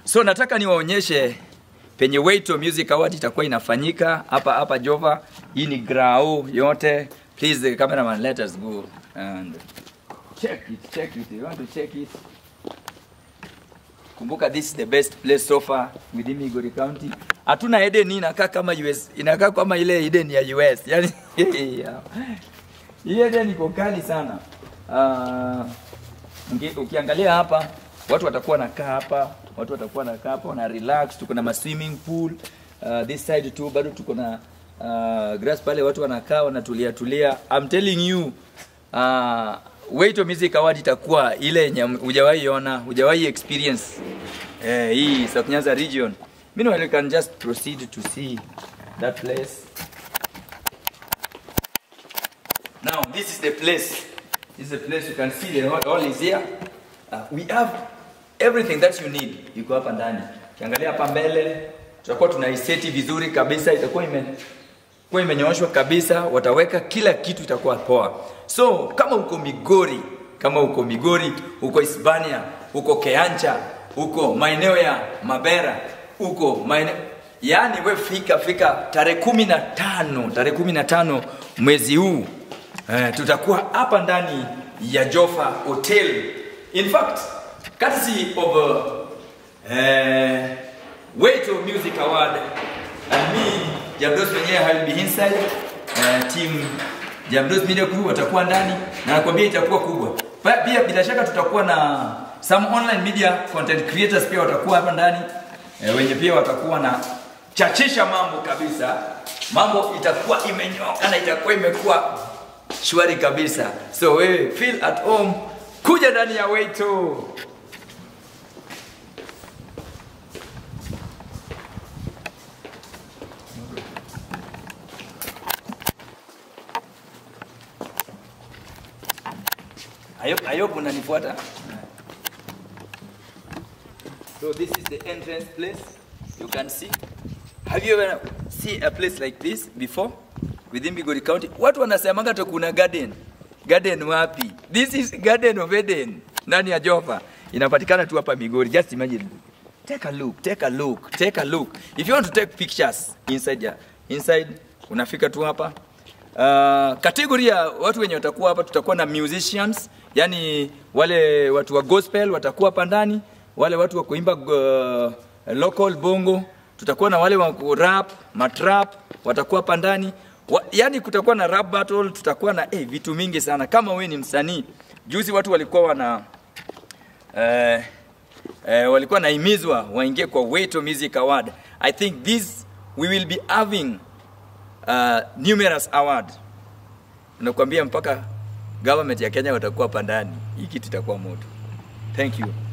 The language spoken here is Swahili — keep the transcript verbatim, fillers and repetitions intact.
So nataka niwaonyeshe penye Waito Music Award itakuwa inafanyika hapa hapa Jova. Hii ni grao yote. Please the cameraman, let us go and check it, check it. You want to check it? Kumbuka, this is the best place so far within Migori County. Hatuna Eden inakaa kama U S, inakaa kama ile Eden ya U S. Yaani hii Eden iko kali sana. Uh, ukiangalia hapa watu watakuwa nakaa hapa, watu watakuwa nakaa hapa na relax. Tuko na swimming pool uh, this side too, bado tuko na uh, grass pale, watu wanakaa wanatulia tulia. I'm telling you, uh, Waito Music Award itakuwa ile yenye hujawahi ona, hujawahi experience eh, hii South Nyanza region. Meanwhile, you can just proceed to see that place. Now, this is the place. This is the place. You can see the all is here. Uh, we have everything that you need. Iko hapa ndani. Kiangalia hapa mbele, tutakuwa tunaiseti vizuri kabisa, itakuwa ime kwa imenyooshwa kabisa, wataweka kila kitu, itakuwa poa. So, kama uko Migori, kama uko Migori, uko Hispania, uko Keancha, uko maeneo ya Mabera, uko maeneo, yani we fika fika tarehe kumi na tano, tarehe kumi na tano mwezi huu. Eh, tutakuwa hapa ndani ya Jova Hotel. In fact, courtesy of uh, uh, Waito Music Award, and me, Jamdos mwenyewe I will be inside. Uh, team Jamdos Media Crew watakuwa ndani, na nakwambia itakuwa kubwa. Pia bila shaka tutakuwa na some online media content creators pia watakuwa hapa ndani. Uh, wenye pia watakuwa na chachisha mambo kabisa. Mambo itakuwa imenyoka na itakuwa imekuwa shwari kabisa. So wewe feel at home, kuja ndani ya Waito. I hope, I hope unanifuata. So this is the entrance place. You can see. Have you ever seen a place like this before within Migori County? Watu wanasemanga tu kuna garden. Garden wapi? This is Garden of Eden. Ndani ya Jova. Inapatikana tu hapa Migori. Just imagine. Take a look, take a look, take a look. If you want to take pictures inside ya, inside unafika tu hapa. Uh, category ya watu wenye watakuwa hapa, tutakuwa na musicians, yani wale watu wa gospel watakuwa hapa ndani, wale watu wa kuimba uh, local bongo, tutakuwa na wale wa rap, matrap watakuwa hapa ndani. Wa, yani kutakuwa na rap battle, tutakuwa na eh, vitu mingi sana. Kama wewe ni msanii, juzi watu walikuwa wana eh, eh, walikuwa naimizwa waingie kwa Waito Music Award. I think this we will be having Uh, numerous award. Nakwambia mpaka government ya Kenya watakuwa hapa ndani. Hii kitu itakuwa moto. Thank you.